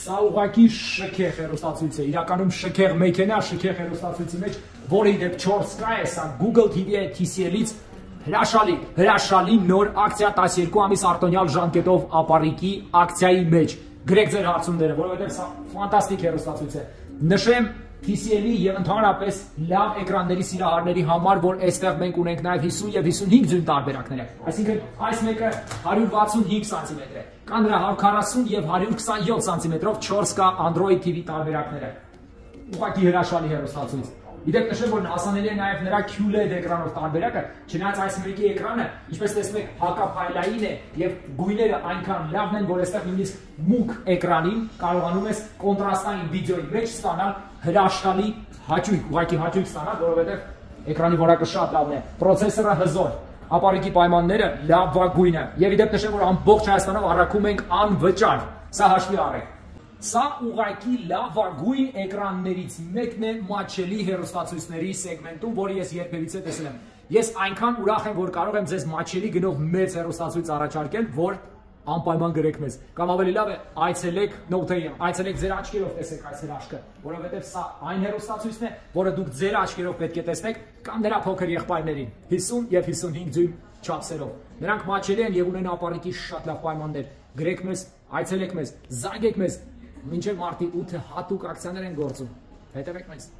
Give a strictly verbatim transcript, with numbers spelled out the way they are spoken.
Սա ուղղակի շքեղ հեռուստացույց է, իրականում շքեղ մեքենա, շքեղ հեռուստացույցի մեջ, որը իդեպ չորս կա է, սա Google T V-ը T C L-ից հրաշալի, հրաշալի նոր ակցիա տասներկու ամիս արտոնյալ ժանկետով ապարիկի ակցիայի մեջ։ Գրեք ձեր հարցումները, որովհետև սա ֆանտաստիկ հեռուստացույց է։ Նշեմ T C L-ի եւ ընդհանրապես լավ էկրանների սիրահարների համար, որ այստեղ մենք ունենք նաեւ հիսուն եւ հիսունհինգ ձուն տարբերակներ։ Այսինքն այս մեկը հարյուր վաթսունհինգ սանտիմետր է, կան նրա հարյուր քառասուն եւ հարյուր քսանյոթ սանտիմետրով չորս K Android T V տարբերակները։ Ուղղակի հրաշալի հեռուստացույց։ Իդեպ նշեմ, որ հասանելի է նաև նրա Q L E D էկրանով տարբերակը, չնայած այս մեկի էկրանը, ինչպես տեսնում եք, հակափայլային է եւ գույները այնքան լավն են, որ այստեղ նույնիսկ մուգ էկրանին կարողանում ես կոնտրաստային վիդեոյի մեջ ստանալ հրաշալի հաճույք, ուղղակի հաճույք ստանալ, որովհետեւ էկրանի որակը շատ լավն է, պրոցեսորը հզոր, ապարիկի պայմանները լավագույնը եւ իդեպ նշեմ, որ ամբողջ Հայաստանով առաքում ենք անվճար, սա հաշվի առեք։ Սա ուղղակի լավագույն էկրաններից մեկն է մատչելի հեռուստացույցների սեգմենտում, որը ես երբևիցե տեսել եմ։ Ես այնքան ուրախ եմ, որ կարող եմ ձեզ մատչելի գնով մեծ հեռուստացույց առաջարկել, որ անպայման գրեք մեզ։ Կամ ավելի լավ է, այցելեք Note-ին, այցելեք ձեր աչքերով տեսեք այս հրաշքը, որովհետև սա այն հեռուստացույցն է, որը դուք ձեր աչքերով պետք է տեսնեք, կամ նրա փոքր եղբայրներին, հիսուն եւ հիսունհինգ ձույն չափսերով։ Նրանք մատչելի են եւ ունեն ապարիկի շատ լավ պայմաններ։ Գրեք մեզ, այցելեք մեզ, զանգեք մեզ։ Մինչև մարտի ութը հատուկ ակցիաներ են գործում։ Հետևեք մեզ։